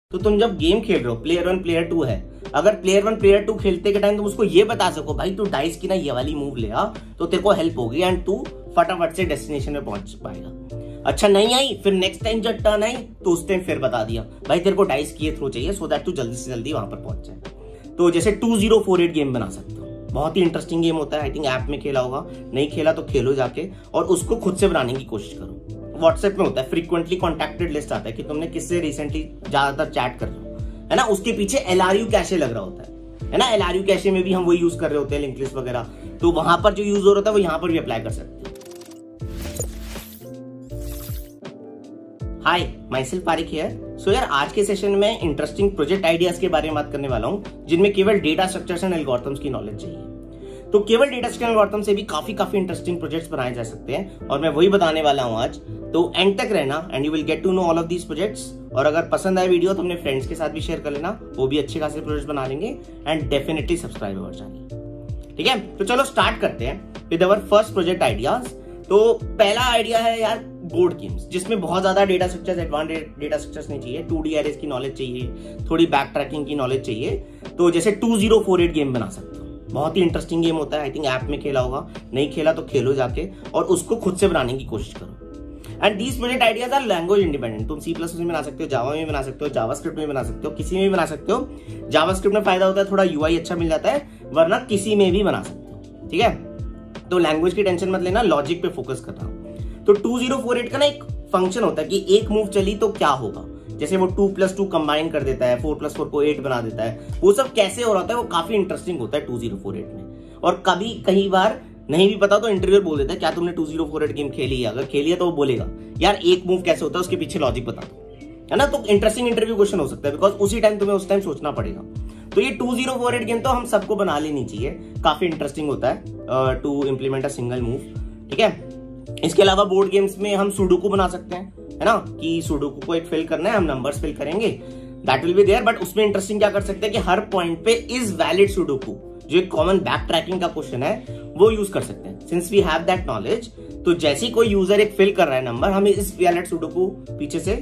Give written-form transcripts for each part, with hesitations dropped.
तो तुम जब गेम खेल रहे हो, प्लेयर 1 प्लेयर 2 है, अगर प्लेयर 1 प्लेयर 2 खेलते के टाइम तुम उसको ये बता सको भाई तू डाइस की ना ये वाली मूव ले आ, तो तेरे को हेल्प होगी एंड तू फटाफट से डेस्टिनेशन में पहुंच पाएगा। अच्छा नहीं आई, फिर नेक्स्ट टाइम जब टर्न आई तो उस टाइम फिर बता दिया भाई तेरे को डाइस के थ्रू चाहिए सो दैट तू जल्दी से जल्दी वहां पर पहुंच जाए। तो जैसे 2048 गेम बना सकते हो, बहुत ही इंटरेस्टिंग गेम होता है। आई थिंक ऐप में खेला होगा, नहीं खेला तो खेलो जाके और उसको खुद से बनाने की कोशिश करो। व्हाट्सएप में होता है फ्रीक्वेंटली कॉन्टैक्टेड लिस्ट आता है कि तुमने किससे रिसेंटली ज्यादातर चैट कर रहे हो, है ना। उसके पीछे LRU कैशे लग रहा होता है ना। LRU कैशे में भी हम वही यूज कर रहे होते हैं, लिंक लिस्ट वगैरह, तो वहां पर जो यूज हो रहा है वो यहां पर भी अप्लाई कर सकते हैं। Hi, myself Parik here. So यार आज के सेशन में इंटरेस्टिंग प्रोजेक्ट आइडियाज के बारे में बात करने वाला हूं जिनमें केवल डेटा स्ट्रक्चर्स एंड एल्गोरिथम्स की नॉलेज चाहिए। तो केवल डेटा स्ट्रक्चर एल्गोरिथम से भी काफी इंटरेस्टिंग प्रोजेक्ट्स बनाए जा सकते हैं और मैं वही बताने वाला हूं आज। तो एंड तक रहना and you will get to know all of these projects. और अगर पसंद आए वीडियो तो अपने फ्रेंड्स के साथ भी शेयर कर लेना, वो भी अच्छे खासे प्रोजेक्ट्स बना लेंगे and definitely subscribe our channel. ठीक है, तो चलो स्टार्ट करते हैं with our first project ideas. तो पहला आइडिया है यार बोर्ड गेम्स, जिसमें बहुत ज्यादा data structures, advance data structures नहीं चाहिए, 2D एरेज की नॉलेज चाहिए, थोड़ी बैक ट्रैकिंग की नॉलेज चाहिए। तो जैसे 2048 गेम बना सकते हो, बहुत ही इंटरेस्टिंग गेम होता है। आई थिंक ऐप में खेला होगा, नहीं खेला तो खेलो जाके और उसको खुद से बनाने की कोशिश करो। And these project ideas are language independent. तुम C++ में बना सकते हो, जावा में बना सकते हो, जावास्क्रिप्ट में बना सकते हो, किसी में भी बना सकते हो। जावास्क्रिप्ट में फायदा होता है थोड़ा UI अच्छा मिल जाता है, वरना किसी में भी बना सकते हो। ठीक है, तो लैंग्वेज की टेंशन मत लेना, लॉजिक पे फोकस करना। तो 2048 का ना एक फंक्शन होता है कि एक मूव चली तो क्या होगा, जैसे वो 2+2 कंबाइन कर देता है, 4+4 को 8 बना देता है। वो सब कैसे हो रहा होता है वो काफी इंटरेस्टिंग होता है 2048 में। और कभी कई बार नहीं भी पता तो इंटरव्यूअर बोल देता है क्या तुमने 2048 गेम खेली है, अगर खेली है तो वो बोलेगा यार एक मूव कैसे होता है उसके पीछे लॉजिक बता दो, है ना। तो इंटरेस्टिंग इंटरव्यू क्वेश्चन हो सकता है बिकॉज उसी टाइम तुम्हें उस टाइम सोचना पड़ेगा। तो ये 2048 गेम तो हम सबको बना लेनी चाहिए, काफी इंटरेस्टिंग होता है to implement a single move. ठीक है, इसके अलावा बोर्ड गेम्स में हम सुडोकू बना सकते हैं, है ना, कि सुडोकू को एक फिल करना है, हम नंबर्स फिल करेंगे, that will be there. But उसमें इंटरेस्टिंग क्या कर सकते हैं कि हर पॉइंट पे इज वैलिड सुडोकू, जो एक कॉमन बैक ट्रैकिंग का क्वेश्चन है वो यूज कर सकते हैं। Since we have that knowledge, तो जैसे ही कोई यूजर एक फिल कर रहा है नंबर, हम इस वैलिड सुडोकू पीछे से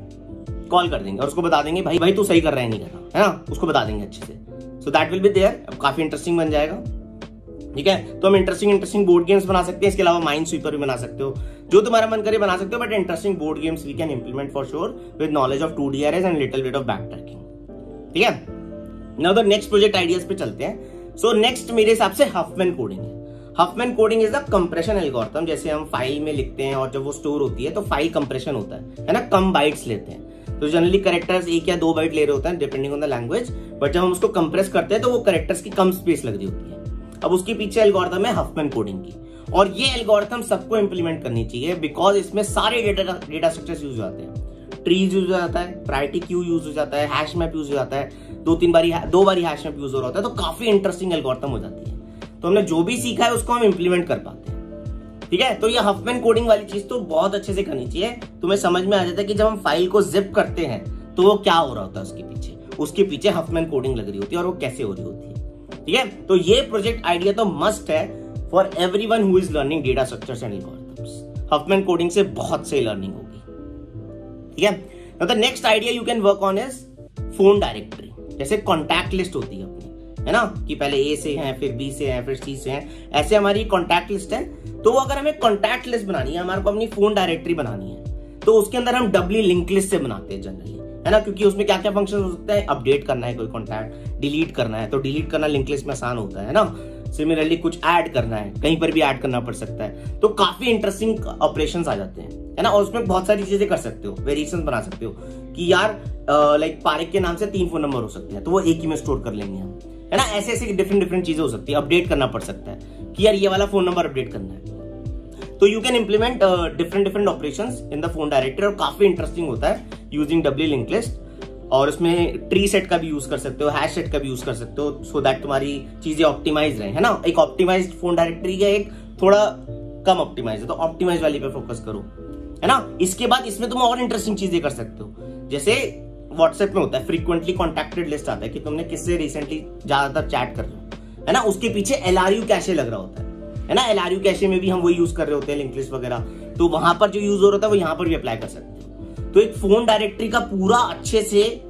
कॉल कर देंगे और उसको बता देंगे भाई तू सही कर रहा है नहीं कर रहा, है ना, उसको बता देंगे अच्छे से। So that will be there, काफी इंटरेस्टिंग बन जाएगा। ठीक है, तो हम इंटरेस्टिंग बोर्ड गेम्स बना सकते हैं। इसके अलावा माइंड स्वीपर भी बना सकते हो, जो तुम्हारा मन करे बना सकते हो। But interesting board games we can implement for sure with knowledge of 2D arrays and little bit of backtracking. ठीक है, now the next project ideas पे चलते हैं। सो नेक्स्ट मेरे हिसाब से हफमैन कोडिंग है। Huffman coding is the compression algorithm. जैसे हम फाइल में लिखते हैं और जब वो स्टोर होती है तो फाइल कंप्रेशन होता है ना, कम बाइट्स लेते हैं। तो जनरली कैरेक्टर्स 1 या 2 बाइट ले रहे होते हैं depending on the language, but जब हम उसको कंप्रेस करते हैं तो वो कैरेक्टर्स की कम स्पेस लग रही होती है। अब उसके पीछे एल्गोरिथम है हफमैन कोडिंग की, और ये एल्गोरिथम सबको इंप्लीमेंट करनी चाहिए बिकॉज इसमें सारे डेटा स्ट्रक्चर्स यूज हो जाते हैं। ट्रीज यूज हो जाता है, प्रायोरिटी क्यू यूज हो जाता है, हैश मैप यूज हो जाता है, 2 बारी हैश मैप यूज हो रहा होता है। तो काफी इंटरेस्टिंग एल्गोरिथम हो जाती है। तो हमने जो भी सीखा है उसको हम इंप्लीमेंट कर पाते हैं। ठीक है, तो ये हफमैन कोडिंग वाली चीज तो बहुत अच्छे से करनी चाहिए। तुम्हें समझ में आ जाता है कि जब हम फाइल को जिप करते हैं तो वो क्या हो रहा होता है, उसके पीछे हफमैन कोडिंग लग रही होती है और वो कैसे हो रही होती है। ठीक है, तो ये प्रोजेक्ट आइडिया तो मस्ट है for everyone who is learning data structures and algorithms. Huffman coding से बहुत सही लर्निंग होगी। ठीक है, now the next idea you can work on is phone directory. जैसे कॉन्टैक्ट लिस्ट होती है अपनी, है ना, कि पहले A से हैं, फिर B से हैं, फिर C से हैं, ऐसे हमारी कॉन्टैक्ट लिस्ट है। तो अगर हमें कॉन्टैक्ट लिस्ट बनानी है, हमारे को अपनी फोन डायरेक्टरी बनानी है, तो उसके अंदर हम डबली लिंक लिस्ट से बनाते हैं जनरली, है ना, क्योंकि उसमें क्या क्या फंक्शन हो सकते हैं। अपडेट करना है कोई कॉन्टैक्ट, डिलीट करना है, तो डिलीट करना लिंक लिस्ट में आसान होता है ना। सिमिलरली कुछ ऐड करना है, कहीं पर भी ऐड करना पड़ सकता है। तो काफी इंटरेस्टिंग ऑपरेशंस आ जाते हैं, है ना। और उसमें बहुत सारी चीजें कर सकते हो, वेरिएशन बना सकते हो कि यार लाइक पारिक के नाम से 3 फोन नंबर हो सकते हैं, तो वो एक ही में स्टोर कर लेंगे हम, है ना। ऐसे डिफरेंट चीजें हो सकती है। अपडेट करना पड़ सकता है कि यार ये वाला फोन नंबर अपडेट करना है। तो you can implement different operations in the phone directory, और काफी इंटरेस्टिंग होता है यूजिंग डबली लिंक लिस्ट। और उसमें ट्री सेट का भी यूज कर सकते हो, हैश सेट का भी यूज कर सकते हो, सो दैट तुम्हारी चीजें ऑप्टिमाइज रहे, है ना। एक ऑप्टिमाइज्ड फोन डायरेक्टरी है, एक थोड़ा कम ऑप्टिमाइज है, तो ऑप्टिमाइज वाली पे फोकस करो, है ना। इसके बाद इसमें तुम और इंटरेस्टिंग चीजें कर सकते हो। जैसे व्हाट्सएप में होता है फ्रीक्वेंटली कॉन्टैक्टेड लिस्ट आता है कि तुमने किससे रिसेंटली ज्यादातर चैट कर रहे हो, है ना। उसके पीछे LRU कैशे लग रहा होता है ना। LRU कैशे में भी हम वही यूज कर रहे होते हैं, लिंक लिस्ट वगैरह, तो वहां पर जो यूज हो रहा है वो यहां पर भी अप्लाई कर सकते हो। तो एक फोन डायरेक्टरी का पूरा अच्छे से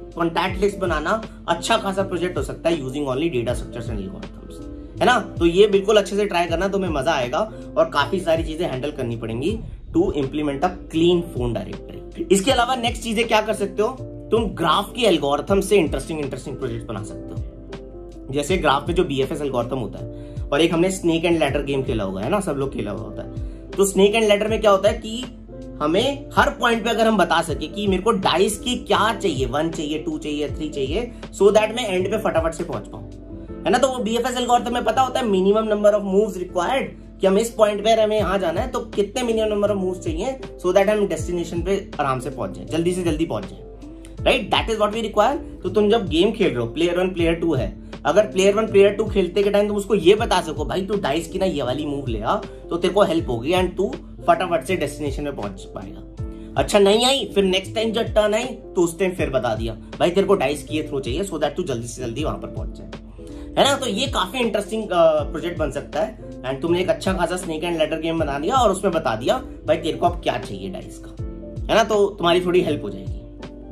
कॉन्टैक्ट लिस्ट बनाना अच्छा खासा प्रोजेक्ट हो सकता है using only data structures and algorithms, है ना। तो ये बिल्कुल अच्छे से ट्राई करना, तुम्हें मजा आएगा और काफी सारी चीजें हैंडल करनी पड़ेंगी to implement a clean phone directory. इसके अलावा नेक्स्ट चीजें क्या कर सकते हो, तुम ग्राफ की एल्गोरिथम से इंटरेस्टिंग प्रोजेक्ट बना सकते हो। जैसे ग्राफ में जो BFS एल्गोरिथम होता है, और एक हमने स्नेक एंड लैडर गेम खेला होगा, है ना, सब लोग खेला हुआ होता है। तो स्नेक एंड लैडर में क्या होता है कि हमें हर पॉइंट पे अगर हम बता सके कि मेरे को डाइस की क्या चाहिए, 1 चाहिए, 2 चाहिए, 3 चाहिए, सो दैट मैं एंड पे फटाफट से पहुंच पाऊं, है ना। तो वो BFS एल्गोरिथम में पता होता है minimum number of moves required, कि हम इस पॉइंट पे हमें यहाँ जाना है तो कितने मिनिमम नंबर ऑफ मूव्स चाहिए सो दैट हम डेस्टिनेशन पे आराम से पहुंच जाए, जल्दी से जल्दी पहुंच जाए, right. That is what we require. तो तुम जब गेम खेल रहे हो, प्लेयर 1 प्लेयर 2 है, अगर प्लेयर 1 प्लेयर 2 खेलते के टाइम तुम उसको ये बता सको भाई तू डाइस की ना ये वाली मूव ले आ, तो तेरे को हेल्प होगी एंड तू फटाफट से डेस्टिनेशन में पहुंच पाएगा। अच्छा नहीं आई, फिर नेक्स्ट टाइम जब टर्न आई तो उस टाइम फिर बता दिया भाई तेरे को डाइस की थ्रो चाहिए सो दैट तू जल्दी से जल्दी वहां पर पहुंच जाए, है ना। तो ये काफी इंटरेस्टिंग प्रोजेक्ट बन सकता है एंड तुमने एक अच्छा खासा स्नेक एंड लैडर गेम बना दिया और उसमें बता दिया भाई तेरे को अब क्या चाहिए डाइस का, है ना। तो तुम्हारी थोड़ी हेल्प हो जाएगी,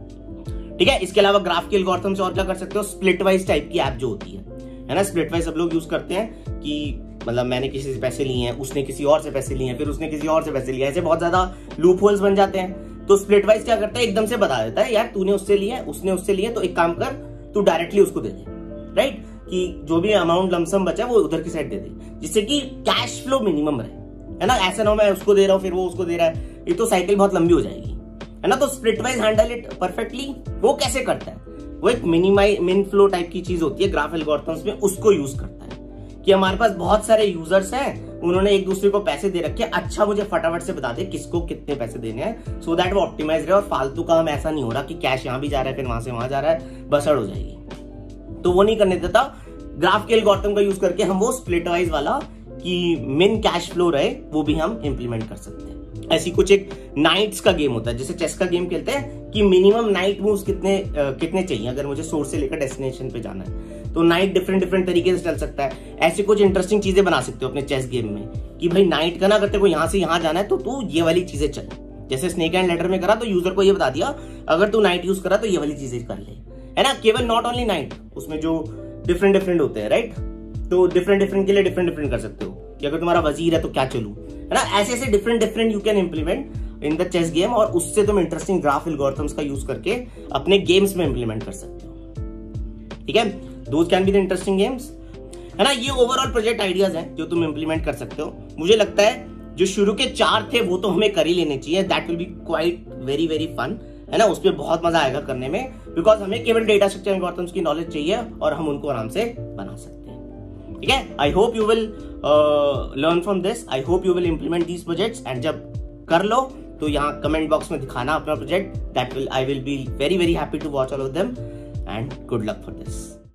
ठीक है। इसके अलावा ग्राफ के एल्गोरिथम से और क्या कर सकते हो, स्प्लिट वाइज टाइप की ऐप जो होती है ना। स्प्लिट वाइज सब लोग यूज करते हैं कि मतलब मैंने किसी से पैसे लिए हैं, उसने किसी और से पैसे लिए हैं, फिर उसने किसी और से पैसे लिए, ऐसे बहुत ज्यादा लूप होल्स बन जाते हैं। तो स्प्लिट वाइज क्या करता है, एकदम से बता देता है यार तूने उससे लिया, उसने उससे लिया, तो एक काम कर तू डायरेक्टली उसको दे दे, राइट, कि जो भी अमाउंट लमसम बचा वो उधर की साइड दे दे, जिससे कि कैश फ्लो मिनिमम रहे, है ना। ऐसा ना हो मैं उसको दे रहा हूँ फिर वो उसको दे रहा है, ये तो साइकिल बहुत लंबी हो जाएगी, है ना। तो Splitwise handle it perfectly. वो कैसे करता है, वो एक मिन फ्लो टाइप की चीज होती है ग्राफ एल्गोरिथम्स में, उसको यूज करता है कि हमारे पास बहुत सारे यूजर्स हैं, उन्होंने एक दूसरे को पैसे दे रखे, अच्छा मुझे फटाफट से बता दे किसको कितने पैसे देने हैं सो दैट वो ऑप्टिमाइज रहे और फालतू का हम ऐसा नहीं हो रहा कि कैश यहां भी जा रहा है फिर वहां से वहां जा रहा है, बसड़ हो जाएगी। तो वो नहीं करने देता। ग्राफ के एल्गोरिथम का यूज करके हम वो स्प्लिट वाइज वाला कि मिन कैश फ्लो रहे वो भी हम इंप्लीमेंट कर सकते हैं। ऐसी कुछ एक नाइट्स का गेम होता है, जैसे चेस का गेम खेलते हैं कि मिनिमम नाइट मूव्स कितने चाहिए अगर मुझे सोर्स से लेकर डेस्टिनेशन पे जाना है, तो नाइट डिफरेंट तरीके से चल सकता है। ऐसी कुछ इंटरेस्टिंग चीजें बना सकते हो अपने चेस गेम में कि भाई नाइट का ना अगर तेरे को यहाँ से यहाँ जाना है तो तू ये वाली चीजें चल, जैसे स्नेक एंड लैडर में करा तो यूजर को ये बता दिया अगर तू नाइट यूज करा तो ये वाली चीजें कर ले, है ना। केवल नॉट ओनली नाइट, उसमें जो डिफरेंट होते हैं, राइट। तो डिफरेंट के लिए डिफरेंट कर सकते हो कि अगर तुम्हारा वजीर है तो क्या चलू, है ना। ऐसे different you can implement in the chess game और उससे तुम इंटरेस्टिंग ग्राफ एल्गोरिथम्स का यूज करके अपने गेम्स में इंप्लीमेंट कर सकते हो, ठीक है। Those can be the interesting games, है ना। ये ओवरऑल प्रोजेक्ट आइडियाज हैं जो तुम इंप्लीमेंट कर सकते हो। मुझे लगता है जो शुरू के 4 थे वो तो हमें कर ही लेने चाहिए, that will be quite very fun, है ना। उसमें बहुत मजा आएगा करने में, बिकॉज हमें केवल डेटा स्ट्रक्चर एल्गोरिथम्स की नॉलेज चाहिए और हम उनको आराम से बना सकते हैं, ठीक है। I hope you will learn from this, I hope you will implement these projects and जब कर लो तो यहाँ कमेंट बॉक्स में दिखाना अपना project, that will I will be very happy to watch all of them and good luck for this.